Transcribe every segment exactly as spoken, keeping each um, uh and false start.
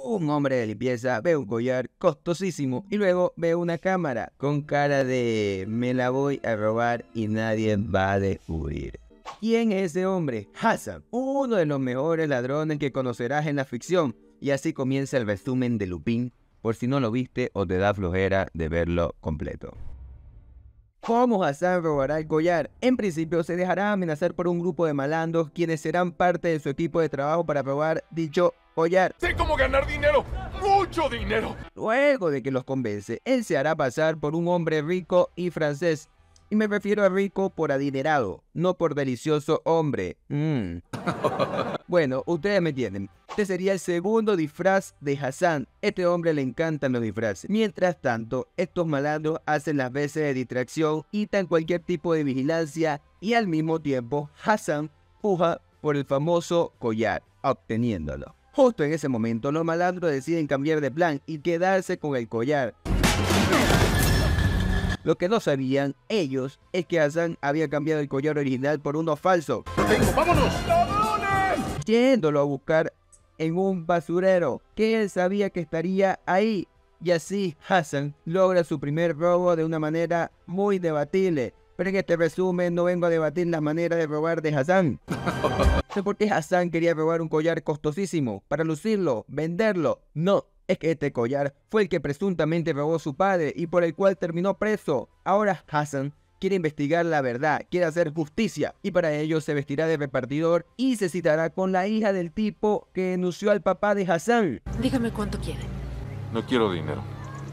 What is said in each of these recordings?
Un hombre de limpieza ve un collar costosísimo y luego ve una cámara con cara de me la voy a robar y nadie va a descubrir. ¿Quién es ese hombre? Hassan, uno de los mejores ladrones que conocerás en la ficción. Y así comienza el resumen de Lupin, por si no lo viste o te da flojera de verlo completo. ¿Cómo Hassan robará el collar? En principio se dejará amenazar por un grupo de malandros quienes serán parte de su equipo de trabajo para robar dicho collar. ¡Sé cómo ganar dinero! ¡Mucho dinero! Luego de que los convence, él se hará pasar por un hombre rico y francés. Y me refiero a rico por adinerado, no por delicioso hombre. Mm. Bueno, ustedes me entienden. Este sería el segundo disfraz de Hassan. Este hombre le encantan los disfraces. Mientras tanto, estos malandros hacen las veces de distracción, quitan cualquier tipo de vigilancia y al mismo tiempo Hassan puja por el famoso collar, obteniéndolo. Justo en ese momento, los malandros deciden cambiar de plan y quedarse con el collar. Lo que no sabían ellos es que Hassan había cambiado el collar original por uno falso. ¡Vámonos! ¡Ladrones! Yéndolo a buscar en un basurero, que él sabía que estaría ahí. Y así Hassan logra su primer robo de una manera muy debatible. Pero en este resumen no vengo a debatir las maneras de robar de Hassan. No sé por qué Hassan quería robar un collar costosísimo, para lucirlo, venderlo. No, es que este collar fue el que presuntamente robó su padre y por el cual terminó preso. Ahora Hassan quiere investigar la verdad, quiere hacer justicia y para ello se vestirá de repartidor y se citará con la hija del tipo que denunció al papá de Hassan. Dígame cuánto quiere. No quiero dinero.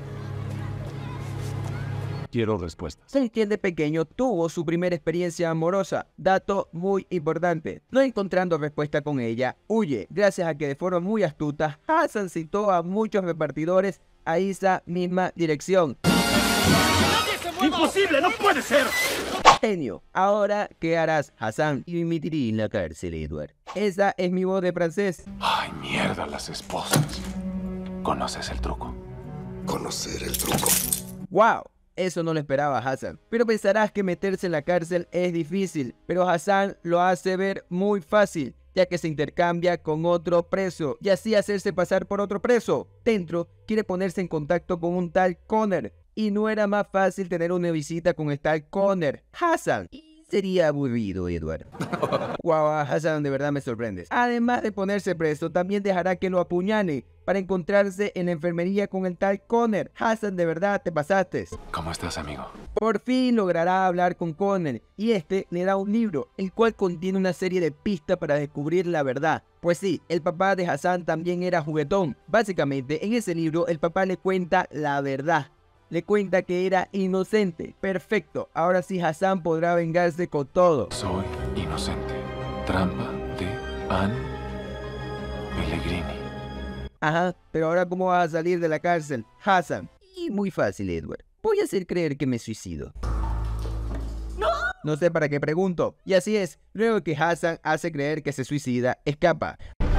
Quiero respuestas. Se entiende pequeño tuvo su primera experiencia amorosa. Dato muy importante. No encontrando respuesta con ella, huye. Gracias a que de forma muy astuta, Hassan citó a muchos repartidores a esa misma dirección. ¡Imposible! ¡No puede ser! Genio. Ahora, ¿qué harás, Hassan? Y me tiré en la cárcel, Edward. Esa es mi voz de francés. ¡Ay, mierda, las esposas! ¿Conoces el truco? Conocer el truco. ¡Wow! Eso no lo esperaba Hassan. Pero pensarás que meterse en la cárcel es difícil, pero Hassan lo hace ver muy fácil, ya que se intercambia con otro preso y así hacerse pasar por otro preso. Dentro quiere ponerse en contacto con un tal Connor y no era más fácil tener una visita con el tal Connor. Hassan. Sería aburrido, Edward. Wow, Hassan, de verdad me sorprendes. Además de ponerse preso, también dejará que lo apuñale para encontrarse en la enfermería con el tal Connor. Hassan, de verdad te pasaste. ¿Cómo estás, amigo? Por fin logrará hablar con Connor y este le da un libro, el cual contiene una serie de pistas para descubrir la verdad. Pues sí, el papá de Hassan también era juguetón. Básicamente, en ese libro el papá le cuenta la verdad. Le cuenta que era inocente. Perfecto, ahora sí Hassan podrá vengarse con todo. Soy inocente. Trampa de Anne Pellegrini. Ajá, pero ahora ¿cómo vas a salir de la cárcel, Hassan? Y muy fácil, Edward. Voy a hacer creer que me suicido. ¡No! No sé para qué pregunto. Y así es, luego que Hassan hace creer que se suicida, escapa.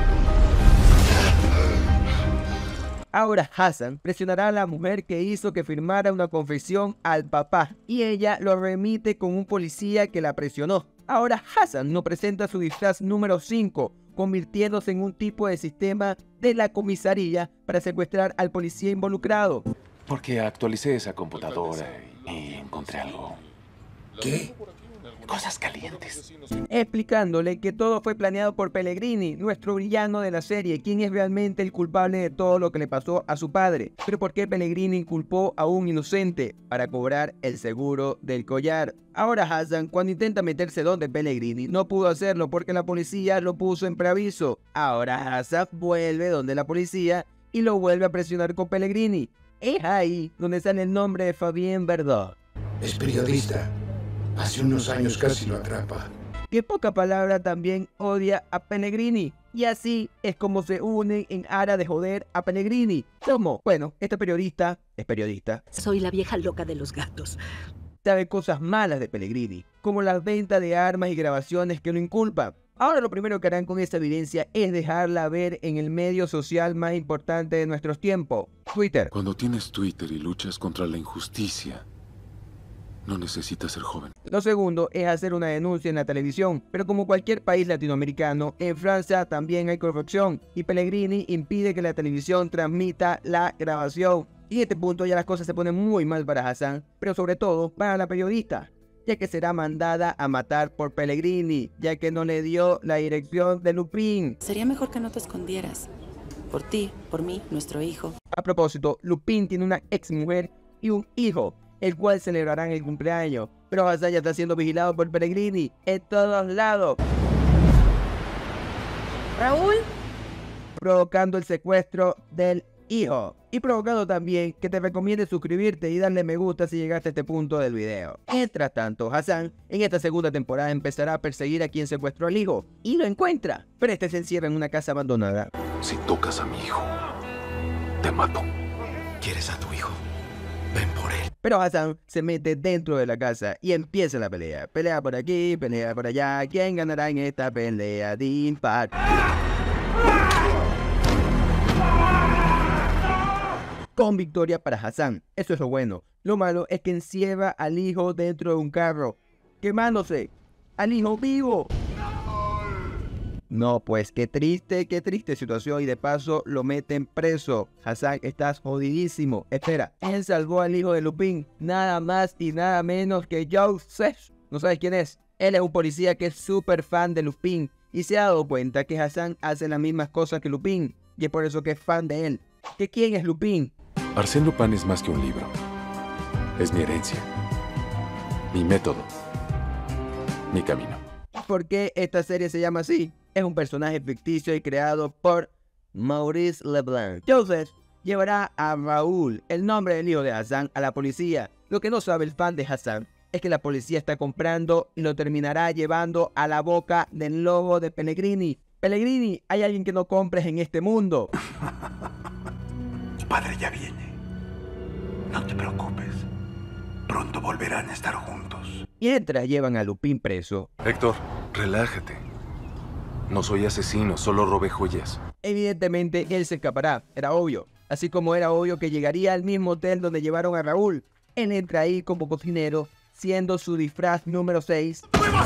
Ahora Hassan presionará a la mujer que hizo que firmara una confesión al papá y ella lo remite con un policía que la presionó. Ahora Hassan nos presenta su disfraz número cinco, convirtiéndose en un tipo de sistema de la comisaría para secuestrar al policía involucrado. Porque actualicé esa computadora y encontré algo. ¿Qué? Cosas calientes. Explicándole que todo fue planeado por Pellegrini, nuestro villano de la serie, quien es realmente el culpable de todo lo que le pasó a su padre. Pero ¿por qué Pellegrini inculpó a un inocente? Para cobrar el seguro del collar. Ahora Hassan, cuando intenta meterse donde Pellegrini, no pudo hacerlo porque la policía lo puso en preaviso. Ahora Hassan vuelve donde la policía y lo vuelve a presionar con Pellegrini. Es ahí donde sale el nombre de Fabien Verdot. Es periodista. Hace unos años casi lo atrapa. Que poca palabra también odia a Pellegrini. Y así es como se unen en aras de joder a Pellegrini. Como, bueno, este periodista es periodista. Soy la vieja loca de los gatos. Sabe cosas malas de Pellegrini, como la venta de armas y grabaciones que lo inculpan. Ahora lo primero que harán con esta evidencia es dejarla ver en el medio social más importante de nuestros tiempos, Twitter. Cuando tienes Twitter y luchas contra la injusticia, No necesitas ser joven. Lo segundo es hacer una denuncia en la televisión, pero como cualquier país latinoamericano, en Francia también hay corrupción y Pellegrini impide que la televisión transmita la grabación. Y en este punto ya las cosas se ponen muy mal para Hassan, pero sobre todo para la periodista, ya que será mandada a matar por Pellegrini, ya que no le dio la dirección de Lupin. Sería mejor que no te escondieras. Por ti, por mí, nuestro hijo. A propósito, Lupin tiene una ex mujer y un hijo, el cual celebrarán el cumpleaños, pero Hassan ya está siendo vigilado por Pellegrini en todos lados. Raúl, Provocando el secuestro del hijo. Y provocando también que te recomiende suscribirte y darle me gusta si llegaste a este punto del video. Mientras tanto, Hassan en esta segunda temporada empezará a perseguir a quien secuestró al hijo y lo encuentra, pero este se encierra en una casa abandonada. Si tocas a mi hijo, te mato. ¿Quieres a tu hijo? Ven por él. Pero Hassan se mete dentro de la casa y empieza la pelea. Pelea por aquí, pelea por allá. ¿Quién ganará en esta pelea de impar? Con victoria para Hassan. Eso es lo bueno. Lo malo es que encierra al hijo dentro de un carro, quemándose. ¡Al hijo vivo! No, pues qué triste, qué triste situación y de paso lo meten preso. Hassan, estás jodidísimo. Espera, él salvó al hijo de Lupin, nada más y nada menos que Joseph. ¿No sabes quién es? Él es un policía que es súper fan de Lupin y se ha dado cuenta que Hassan hace las mismas cosas que Lupin y es por eso que es fan de él. ¿Que quién es Lupin? Arsène Lupin es más que un libro. Es mi herencia. Mi método. Mi camino. ¿Por qué esta serie se llama así? Es un personaje ficticio y creado por Maurice Leblanc. Joseph llevará a Raúl, el nombre del hijo de Hassan, a la policía. Lo que no sabe el fan de Hassan es que la policía está comprando y lo terminará llevando a la boca del lobo de Pellegrini. Pellegrini, hay alguien que no compres en este mundo. Tu padre ya viene. No te preocupes. Pronto volverán a estar juntos. Mientras llevan a Lupin preso, Héctor, relájate. No soy asesino, solo robé joyas. evidentemente él se escapará, era obvio. Así como era obvio que llegaría al mismo hotel donde llevaron a Raúl. Él entra ahí como cocinero, siendo su disfraz número seis.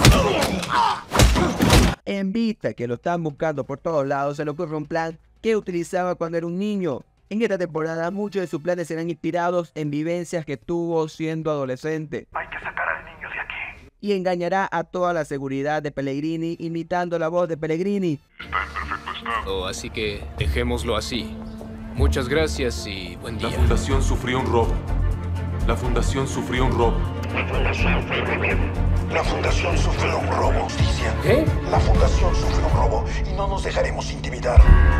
En vista que lo están buscando por todos lados, se le ocurre un plan que utilizaba cuando era un niño. En esta temporada, muchos de sus planes serán inspirados en vivencias que tuvo siendo adolescente. Hay que sacar al niño de aquí. Y engañará a toda la seguridad de Pellegrini, imitando la voz de Pellegrini. Oh, así que dejémoslo así. Muchas gracias y buen La día. fundación sufrió un robo. La fundación sufrió un robo. La fundación sufrió un robo. Justicia. ¿Qué? La fundación sufrió un robo y no nos dejaremos intimidar.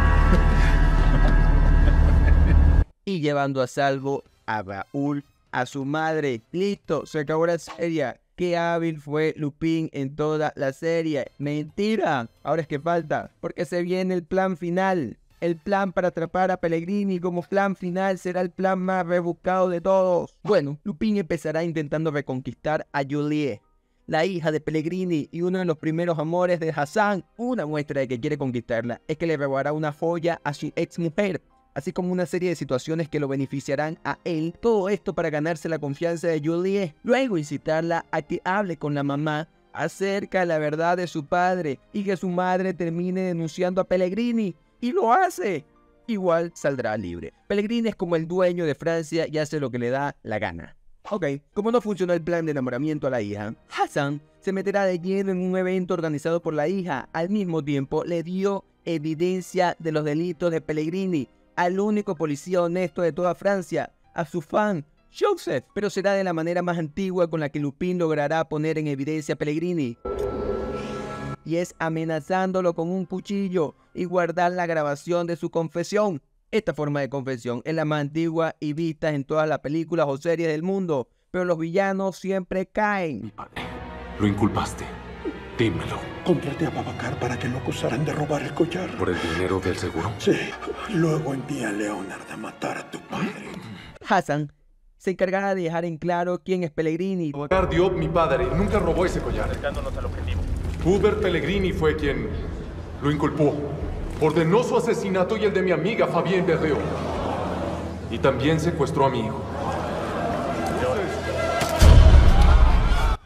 Y llevando a salvo a Raúl, a su madre. Listo, se acabó la serie. Qué hábil fue Lupin en toda la serie. Mentira. Ahora es que falta, porque se viene el plan final. El plan para atrapar a Pellegrini como plan final será el plan más rebuscado de todos. Bueno, Lupin empezará intentando reconquistar a Juliette, la hija de Pellegrini y uno de los primeros amores de Hassan. Una muestra de que quiere conquistarla es que le robará una joya a su ex mujer, así como una serie de situaciones que lo beneficiarán a él. Todo esto para ganarse la confianza de Juliette. Luego incitarla a que hable con la mamá acerca de la verdad de su padre y que su madre termine denunciando a Pellegrini. Y lo hace. Igual saldrá libre. Pellegrini es como el dueño de Francia y hace lo que le da la gana. Ok, como no funcionó el plan de enamoramiento a la hija, Hassan se meterá de lleno en un evento organizado por la hija. Al mismo tiempo le dio evidencia de los delitos de Pellegrini al único policía honesto de toda Francia, a su fan, Joseph. Pero será de la manera más antigua con la que Lupin logrará poner en evidencia a Pellegrini. Y es amenazándolo con un cuchillo y guardar la grabación de su confesión. Esta forma de confesión es la más antigua y vista en todas las películas o series del mundo, pero los villanos siempre caen. Mi padre. Lo inculpaste. Dímelo. Contraté a Babacar para que lo acusaran de robar el collar. ¿Por el dinero del seguro? Sí. Luego envía a Leonard a matar a tu padre. Hassan se encargará de dejar en claro quién es Pellegrini. Babacar Diop, mi padre, nunca robó ese collar. Acercándonos al objetivo. Hubert Pellegrini fue quien lo inculpó. Ordenó su asesinato y el de mi amiga Fabienne Berriot. Y también secuestró a mi hijo.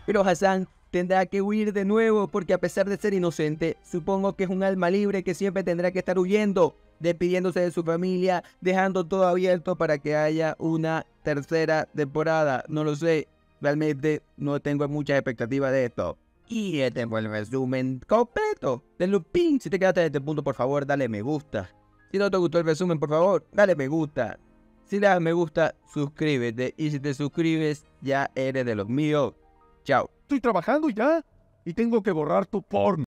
Pero Hassan tendrá que huir de nuevo porque a pesar de ser inocente, supongo que es un alma libre que siempre tendrá que estar huyendo, despidiéndose de su familia, dejando todo abierto para que haya una tercera temporada. No lo sé, realmente no tengo muchas expectativas de esto. Y este fue el resumen completo de Lupin. Si te quedaste en este punto, por favor, dale me gusta. Si no te gustó el resumen, por favor, dale me gusta. Si le das me gusta, suscríbete. Y si te suscribes, ya eres de los míos. Chao. Estoy trabajando ya y tengo que borrar tu porno.